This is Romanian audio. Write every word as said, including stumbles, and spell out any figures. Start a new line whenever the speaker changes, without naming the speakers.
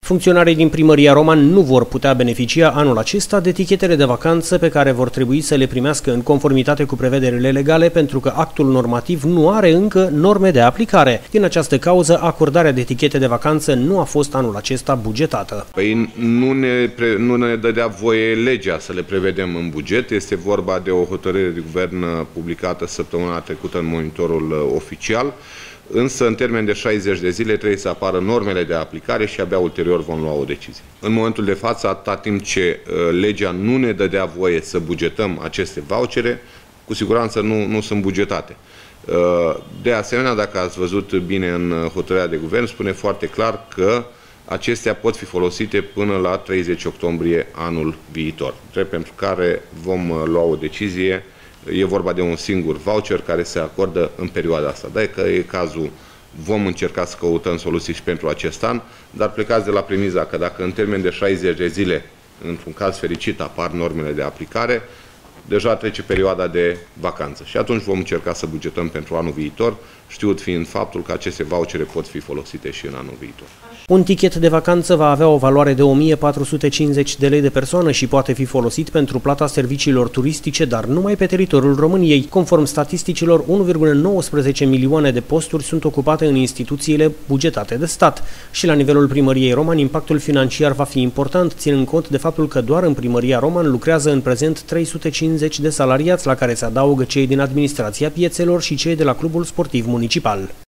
Funcționarii din primăria Roman nu vor putea beneficia anul acesta de tichetele de vacanță pe care vor trebui să le primească în conformitate cu prevederile legale, pentru că actul normativ nu are încă norme de aplicare. Din această cauză, acordarea de tichete de vacanță nu a fost anul acesta bugetată.
Păi nu ne, pre, nu ne dădea voie legea să le prevedem în buget. Este vorba de o hotărâre de guvern publicată săptămâna trecută în monitorul oficial. Însă, în termen de șaizeci de zile, trebuie să apară normele de aplicare și abia ulterior vom lua o decizie. În momentul de față, atâta timp ce uh, legea nu ne dădea voie să bugetăm aceste vouchere, cu siguranță nu, nu sunt bugetate. Uh, de asemenea, dacă ați văzut bine în hotărârea de guvern, spune foarte clar că acestea pot fi folosite până la treizeci octombrie anul viitor, drept pentru care vom uh, lua o decizie. E vorba de un singur voucher care se acordă în perioada asta. Dacă e cazul, vom încerca să căutăm soluții și pentru acest an, dar plecați de la premiza că dacă în termen de șaizeci de zile, într-un caz fericit, apar normele de aplicare, deja trece perioada de vacanță. Și atunci vom încerca să bugetăm pentru anul viitor, știut fiind faptul că aceste vouchere pot fi folosite și în anul viitor.
Un tichet de vacanță va avea o valoare de o mie patru sute cincizeci de lei de persoană și poate fi folosit pentru plata serviciilor turistice, dar numai pe teritoriul României. Conform statisticilor, unu virgulă nouăsprezece milioane de posturi sunt ocupate în instituțiile bugetate de stat. Și la nivelul primăriei Roman, impactul financiar va fi important, ținând cont de faptul că doar în primăria Roman lucrează în prezent trei sute cincizeci de salariați, la care se adaugă cei din administrația piețelor și cei de la clubul sportiv municipal.